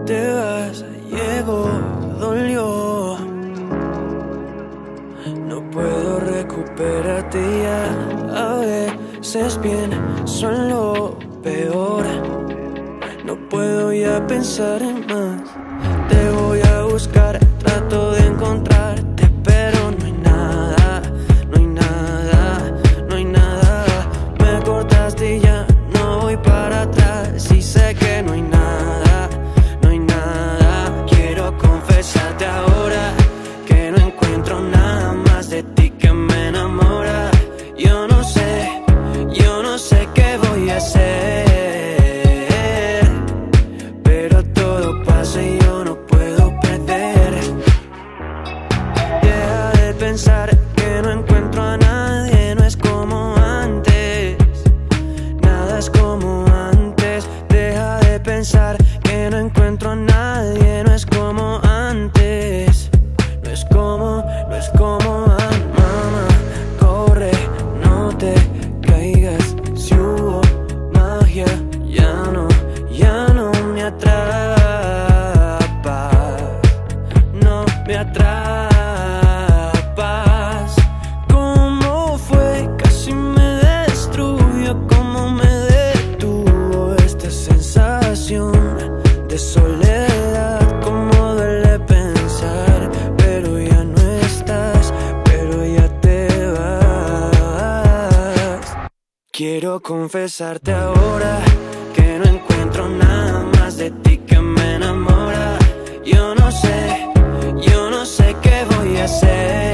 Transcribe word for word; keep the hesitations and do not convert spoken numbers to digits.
te vas, llegó, dolió. No puedo recuperarte ya. A veces pienso en lo peor. No puedo ya pensar en más. Te voy a buscar, trato de encontrarte, pero no hay nada, no hay nada, no hay nada. Me cortaste y ya no voy para atrás. Y sé que no hay nada, no hay nada. Quiero confesarte ahora que no encuentro nada más de ti que me enamora. Yo no sé, yo no sé qué voy a hacer, pero todo pasa y yo no puedo perder. Deja de pensar que no encuentro a nadie, no es como antes, nada es como antes. Deja de pensar que no encuentro a nadie, no es como antes, no es como, no es como antes. Mamá, corre, no te caigas, si hubo magia, ya no, ya no me atrapas, no me atrapas. ¿Cómo fue? Casi me destruyó, cómo me detuvo esta sensación de soledad. Cómo duele pensar, pero ya no estás, pero ya te vas. Quiero confesarte ahora que no encuentro nada más de ti que me enamora. Yo no sé, yo no sé qué voy a hacer,